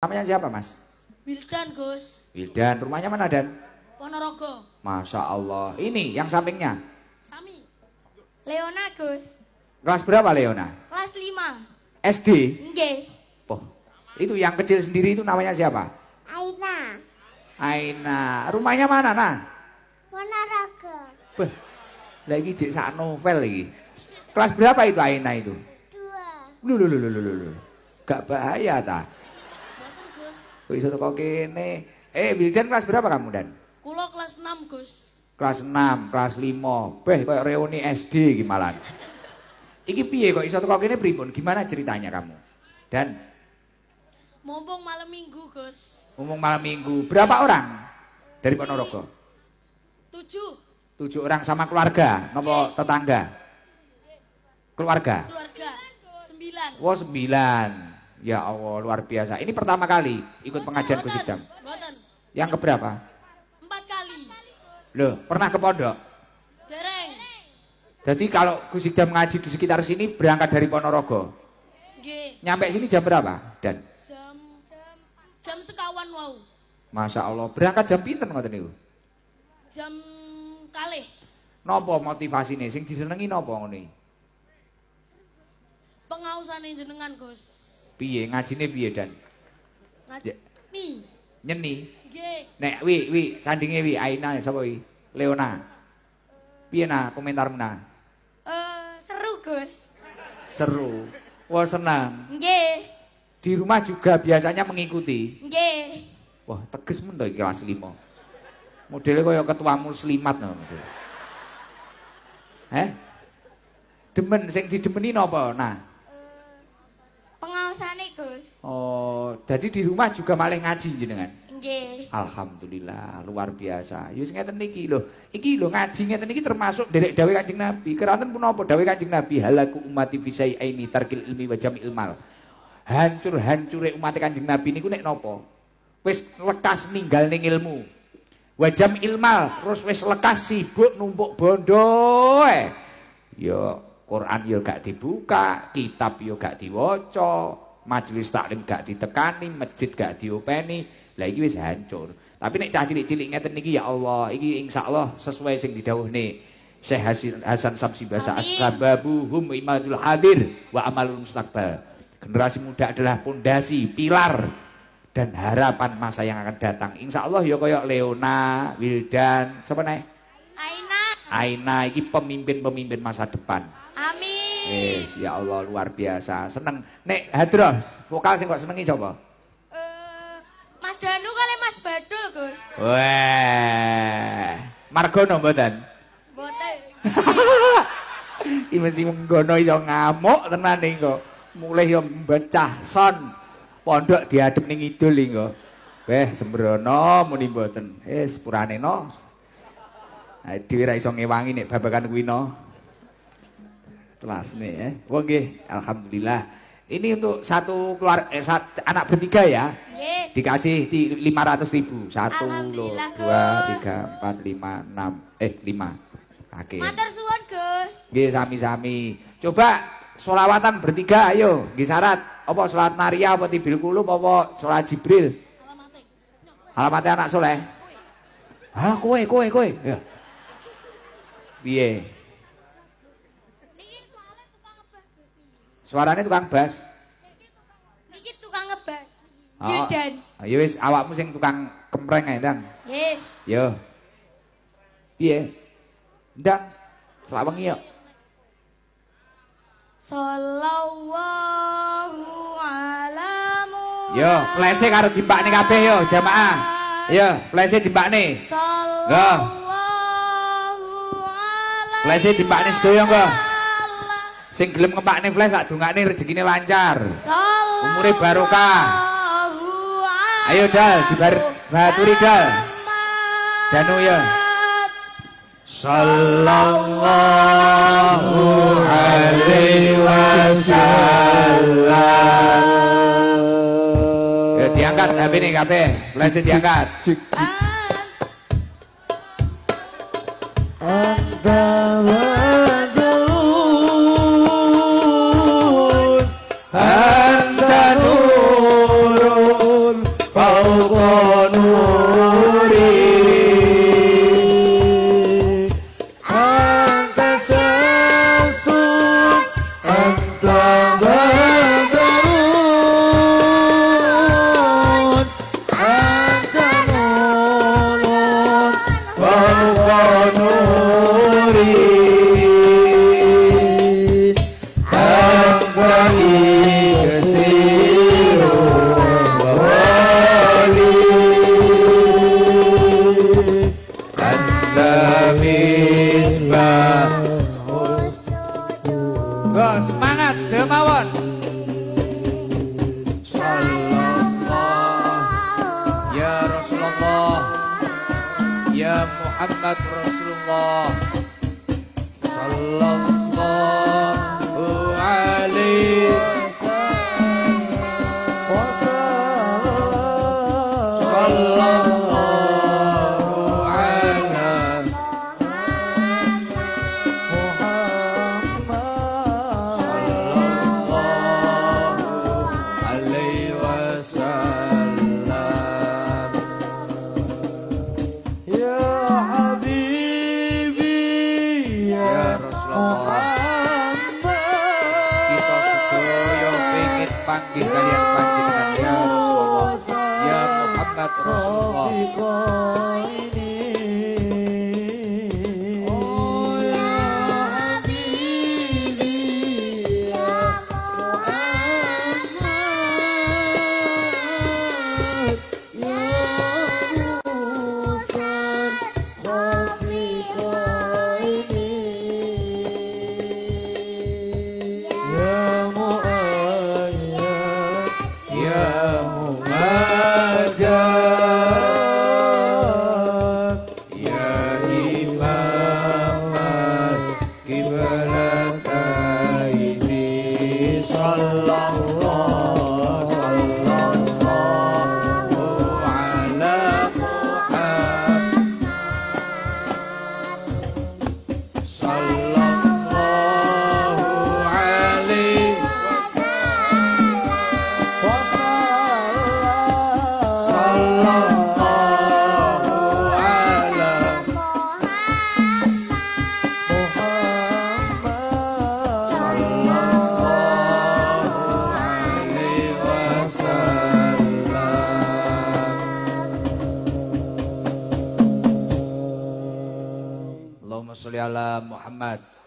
Namanya siapa, Mas? Wildan, Gus. Wildan, rumahnya mana, Dan? Ponorogo. Masya Allah. Ini yang sampingnya? Sami. Leona, Gus. Kelas berapa, Leona? Kelas 5. SD? Nggih. Oh, itu yang kecil sendiri itu namanya siapa? Aina. Aina. Rumahnya mana, Nah? Ponorogo. Beh, lagi cek sak novel lagi. Kelas berapa itu Aina itu? 2. Loh. Gak bahaya ta? Kok iso teko kene? Wildan kelas berapa kamu, Dan? Kulo kelas 6, Gus. Kelas 6, kelas 5. Beh, kayak reuni SD gimana? Iki piye kok iso teko kene pripun? Gimana ceritanya kamu? Dan Mumpung malam Minggu, Gus. ngomong malam Minggu. Berapa orang dari Ponorogo? 7. 7 orang sama keluarga, nopo tetangga? Keluarga. Keluarga. 9. Wah, 9. Ya Allah, luar biasa. Ini pertama kali ikut pengajian Gusidam. Mboten. Yang keberapa? 4 kali. Loh, pernah ke pondok? Dereng. Jadi kalau Gusidam ngaji di sekitar sini berangkat dari Ponorogo. Nggih. Nyampe sini jam berapa? Dan Jam sekawan wau. Masya Allah, berangkat jam pinten ngoten niku? Jam kalih. Napa motivasine sing disenengi napa ngono iki? Pengausane jenengan, Gus. Piye ngajine piye, Dan? Ngaji. Nih. Nyeni. Nggih. Nek wi sandinge wi Aina sapa wi? Leona. Piye nah komentarmu nah? Seru, Gus. Seru. Wah, senang. Nggih. Di rumah juga biasanya mengikuti. Nggih. Wah, teges men to iki kelas 5. Modelnya kaya ketua muslimat no. Demen sing didemeni napa? Nah. Pengausane, Gus. Oh, jadi di rumah juga malih ngaji jenengan. Nggih. Alhamdulillah, luar biasa. Yus ngeten niki lho. Iki lho ngaji ngeten niki termasuk derek dawuh Kanjeng Nabi. Keranten punapa dawuh Kanjeng Nabi halaku ummati fi syai'aini tarkil ilmi wa jam'il mal. Hancur-hancure umat Kanjeng Nabi niku nek napa? Wis lekas ninggal ning ilmu. Wa jam'il mal, terus wis lekas sibuk numpuk bondo. Ya Quran ya gak dibuka, kitab ya gak diwaca, majelis taklim gak ditekani, masjid gak diopeni. Lah iki wis hancur. Tapi nek cah cilik-cilik ngeten niki ya Allah, iki insyaallah sesuai sing didhawuhne Syekh Hasan Samsi Basa as-sababuhum imadul hadir wa amalul mustaqbal. Generasi muda adalah pondasi, pilar dan harapan masa yang akan datang. Insyaallah ya kaya Leona, Wildan, sapa nek? Aina. Aina iki pemimpin-pemimpin masa depan. Amin. Yes, ya Allah luar biasa. Seneng. Nek Hadros, vokal sing kok senengi sapa? Mas Danu kali Mas Badul, Gus. Wah. Margono mboten? Mboten. Iki mesti menggono iso ngamuk tenan iki kok. Mulih yo mbecah son. Pondok diadep ning idul iki kok. Weh, sembrono muni mboten. Sepurane no. Dhewe ra iso ngewangi nek babagan kuwi no. Kelasne Wong nggih, alhamdulillah. Ini untuk satu anak bertiga ya. Nggih. Dikasih 500.000. 1, 2, 3, 4, 5, 5. Oke. Matur suwun, Gus. Nggih, sami-sami. Coba sholawatan bertiga ayo. Nggih syarat. Apa sholat Maria apa Tibil Kulub apa sholat Jibril? Alamatnya anak soleh. Hah, kowe. Ya. Piye? Suaranya tukang bass. Niki tukang ngebas. Oh. Wildan. Ya wis awakmu sing tukang kempreng ae, Ndang. Nggih. Yo. Piye? Ndang, selak wengi yo. Sallallahu alamu. Yo, flese karo dimbakne kabeh yo, jamaah. Yo, flese dimbakne. Sallallahu alamu. Flese dimbakne sedaya engko. Sing gelem ngempakne flash sak dongane rezekine lancar. Umure barokah. Ayo Dal, dibaturi Dal. Danu ya. Sallallahu alaihi wasallam. Ya diangkat HP ini kabeh, flash diangkat. Anta nurun Muhammad Rasulullah sallallahu alaihi panggil kalian panjenengan ya Rasulullah ya Muhammad Rasulullah Allahumma sholli ala Muhammad.